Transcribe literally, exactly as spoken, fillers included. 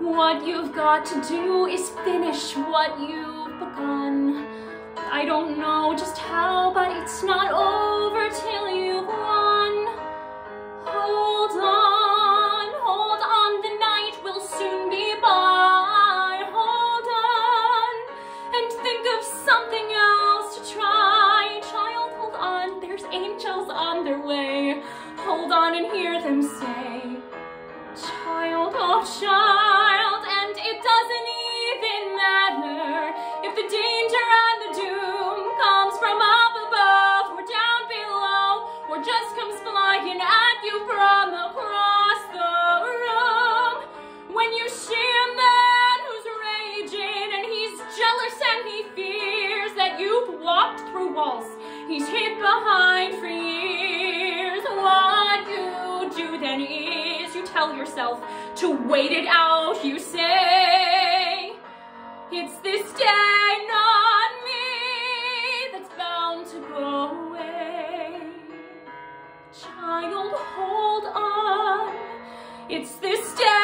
What you've got to do is finish what you've begun. I don't know just how, but it's not over till you've won. Hold on, hold on, the night will soon be by. Hold on, and think of something else to try. Child, hold on, there's angels on their way. Hold on and hear them say, child, oh child, and it doesn't even matter if the danger and the doom comes from up above or down below, or just comes flying at you from across the room. When you see a man who's raging and he's jealous and he fears that you've walked through walls he's hid behind for years, what you do then is you tell yourself to wait it out. You say, it's this day, not me, that's bound to go away. Child, hold on, it's this day.